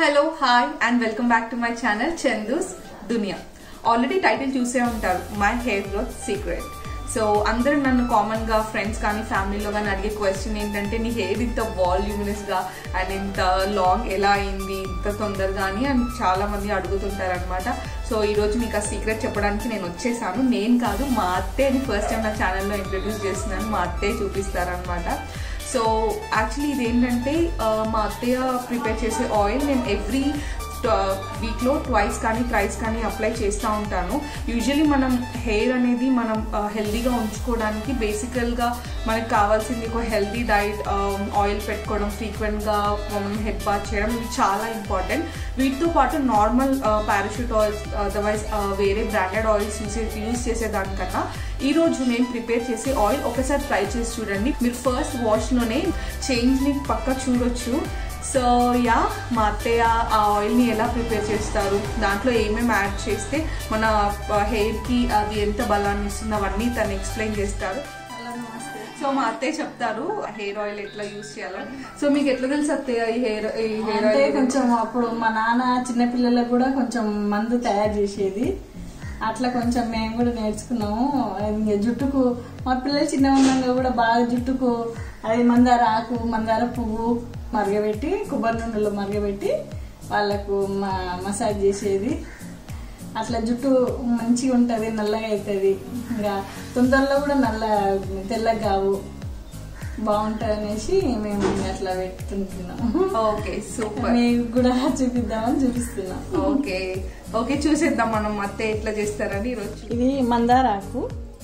Hello hi and welcome back to my channel Chandu's Duniya. Already title చూసే ఉంటారు, my hair growth secret. So అందరూ నన్ను common గా friends కానీ ఫ్యామిలీలో కానీ అడిగే క్వశ్చన్ ఏంటంటే, నీ హెయిర్ ఇంత వాల్యూమినస్ గా అండ్ ఇంత లాంగ్ ఎలా అయింది ఇంత తొందరగా అని చాలా మంది అడుగుతుంటారు అనమాట. సో ఈ రోజు మీకు ఆ సీక్రెట్ చెప్పడానికి నేను వచ్చేసాను. నేను కాదు, మా అత్తయ్యని ఫస్ట్ టైం నా ఛానల్లో ఇంట్రడ్యూస్ చేస్తున్నాను. మా అత్తయ్య చూపిస్తారనమాట. సో యాక్చువల్లీ ఇదేంటంటే మా అత్తయ్య ప్రిపేర్ చేసే ఆయిల్ నేను ఎవ్రీ వీక్లో ట్వైస్ కానీ థ్రైస్ కానీ అప్లై చేస్తూ ఉంటాను. యూజువలీ మనం హెయిర్ అనేది మనం హెల్దీగా ఉంచుకోవడానికి బేసికల్గా మనకు కావాల్సింది ఒక హెల్దీ డైట్, ఆయిల్ పెట్టుకోవడం, ఫ్రీక్వెంట్గా మనం హెడ్ బాత్ చేయడం, ఇవి చాలా ఇంపార్టెంట్. వీటితో పాటు నార్మల్ పారాషూట్ ఆయిల్స్ అదర్వైజ్ వేరే బ్రాండెడ్ ఆయిల్స్ యూజ్ చేసేదానికన్నా ఈరోజు నేను ప్రిపేర్ చేసే ఆయిల్ ఒకసారి ట్రై చేసి చూడండి. మీరు ఫస్ట్ వాష్లోనే చేంజ్ని పక్క చూడొచ్చు. సో యా, మా అత్తయ్య ఆ ఆయిల్ని ఎలా ప్రిపేర్ చేస్తారు, దాంట్లో ఏమేమి యాడ్ చేస్తే మన హెయిర్కి అది ఎంత బలాన్ని ఇస్తుంది, అవన్నీ తను ఎక్స్ప్లెయిన్ చేస్తారు. సో మా అత్తయ్య చెప్తారు హెయిర్ ఆయిల్ ఎట్లా యూజ్ చేయాలో. సో మీకు ఎట్లా తెలుసు అత్తయ్య ఈ హెయిర్ ఆయిల్? కొంచెం అప్పుడు మా నాన్న చిన్నపిల్లలకు కూడా కొంచెం మందు తయారు చేసేది, అట్లా కొంచెం మేము కూడా నేర్చుకున్నాము. జుట్టుకు మా పిల్లలు చిన్న ఉండగా కూడా బాగా జుట్టుకు అది మందార ఆకు, మందార పువ్వు మరగబెట్టి కొబ్బరి నూనెలో మరగబెట్టి వాళ్ళకు మసాజ్ చేసేది. అట్లా జుట్టు మంచిగా ఉంటుంది, నల్లగా అవుతుంది. ఇంకా తొందరలో కూడా తెల్లగా కావు, బాగుంటుంది అనేసి మేము అట్లా పెట్టుకుంటున్నాం. Okay, super. మీకు కూడా చూపిద్దామని చూపిస్తున్నాం. ఓకే ఓకే, చూసేద్దాం మనం అత్తయ్య ఎట్లా చేస్తారని ఈరోజు. ఇది మందార ఆకు,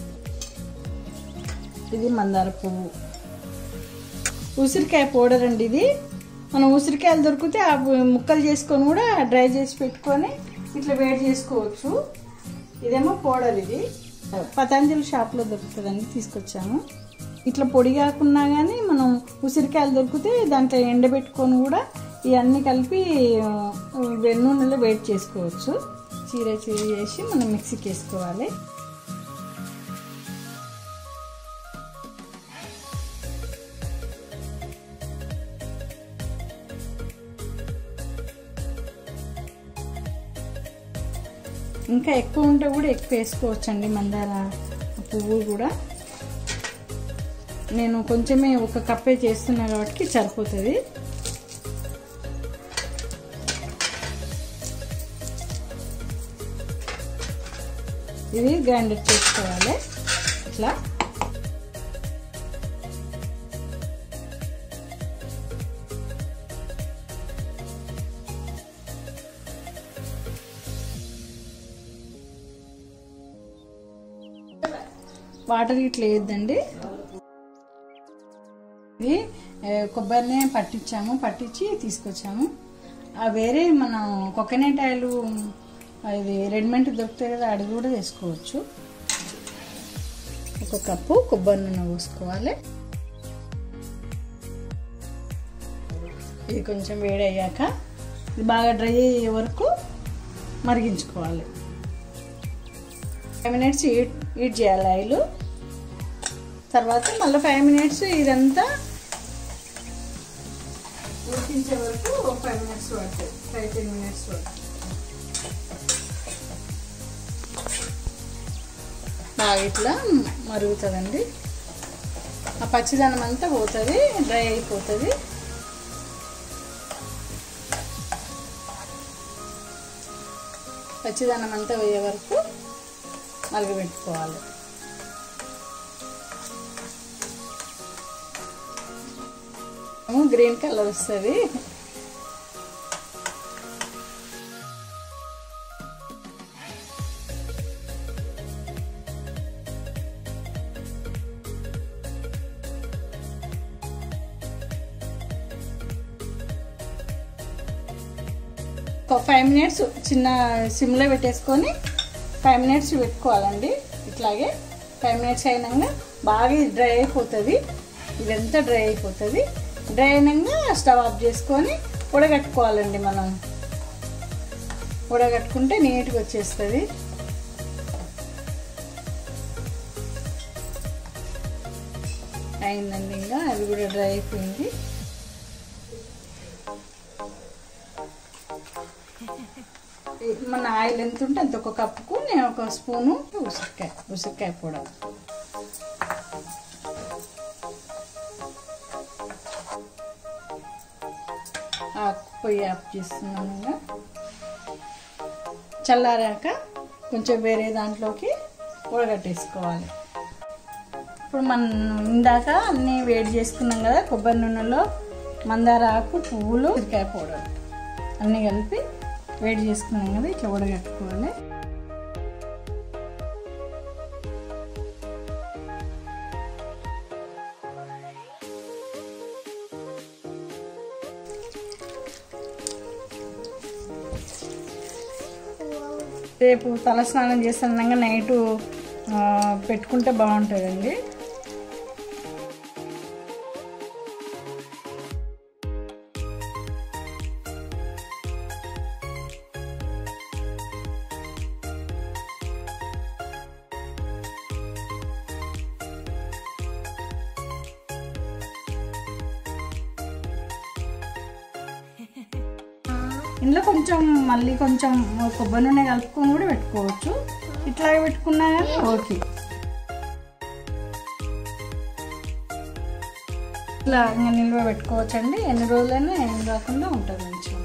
ఇది మందార పువ్వు, ఉసిరికాయ పౌడర్ అండి. ఇది మనం ఉసిరికాయలు దొరికితే ఆ ముక్కలు చేసుకొని కూడా డ్రై చేసి పెట్టుకొని ఇట్లా వేడి చేసుకోవచ్చు. ఇదేమో పౌడర్, ఇది పతంజలి షాప్లో దొరుకుతుందండి, తీసుకొచ్చాము. ఇట్లా పొడి కాకున్నా కానీ మనం ఉసిరికాయలు దొరికితే దాంట్లో ఎండబెట్టుకొని కూడా ఇవన్నీ కలిపి నూనెలో వేడి చేసుకోవచ్చు. చీర చేసి మనం మిక్సీకి వేసుకోవాలి. ఇంకా ఎక్కువ ఉంటే కూడా ఎక్కువ వేసుకోవచ్చండి మందార పువ్వు కూడా. నేను కొంచెమే ఒక కప్పే చేస్తున్నా కాబట్టి సరిపోతుంది. ఇది గ్రైండర్ చేసుకోవాలి ఇట్లా. వాటర్ ఇట్లా వేయద్దండి. ఇది కొబ్బరిని పట్టించి తీసుకొచ్చాము. వేరే మనం కోకోనట్ ఆయిల్ అది రెడీమేడ్ దొరుకుతాయి కదా, అది కూడా వేసుకోవచ్చు. ఒక కప్పు కొబ్బరి నూనె పోసుకోవాలి. ఇది కొంచెం వేడి అయ్యాక ఇది బాగా డ్రై అయ్యే వరకు మరిగించుకోవాలి. 5 minutes హీట్ చేయాలి ఆయిల్. తర్వాత మళ్ళీ 5 minutes ఇదంతా ఉడికించే వరకు 5 minutes పడుతుంది, 5-10 minutes పడుతుంది. బాగా ఇట్లా మరుగుతుందండి. ఆ పచ్చిదనం అంతా పోతుంది, డ్రై అయిపోతుంది. పచ్చిదనం అంతా పోయే వరకు మరగబెట్టుకోవాలి. గ్రీన్ కలర్ వస్తుంది. ఒక 5 minutes చిన్న సిమ్లో పెట్టేసుకొని 5 minutes పెట్టుకోవాలండి. ఇట్లాగే 5 minutes అయినాక బాగా డ్రై అయిపోతుంది. ఇదంతా డ్రై అయిపోతుంది. డ్రై అయినాక స్టవ్ ఆఫ్ చేసుకొని ఉడగట్టుకోవాలండి. మనం ఉడగట్టుకుంటే నీట్గా వచ్చేస్తుంది. అయిందండి, ఇంకా అది కూడా డ్రై అయిపోయింది. మన ఆయిల్ ఎంత ఉంటే అంత ఒక కప్పుకు నేను ఒక స్పూను ఉసిరికాయ పొడి, పొయ్యి ఆఫ్ చేస్తున్నాను. ఇంకా చల్లారాక కొంచెం వేరే దాంట్లోకి ఉడగట్టేసుకోవాలి. ఇప్పుడు మనం ఇందాక అన్నీ వేడి చేసుకున్నాం కదా, కొబ్బరి నూనెలో మందార ఆకు, పువ్వులు, ఉసిరికాయ పౌడర్ అన్నీ కలిపి వేడి చేసుకున్నాం కదా, ఇట్లా ఉడగట్టుకోవాలి. రేపు తలస్నానం చేస్తున్నాక నైటు పెట్టుకుంటే బాగుంటుందండి. ఇందులో కొంచెం మళ్ళీ కొంచెం కొబ్బరి నూనె కలుపుకొని కూడా పెట్టుకోవచ్చు. ఇట్లాగే పెట్టుకున్నా కానీ ఓకే. ఇట్లా ఇంకా నిల్వ పెట్టుకోవచ్చు అండి. ఎన్ని రోజులైనా ఏం రాకుండా ఉంటుంది మంచిగా.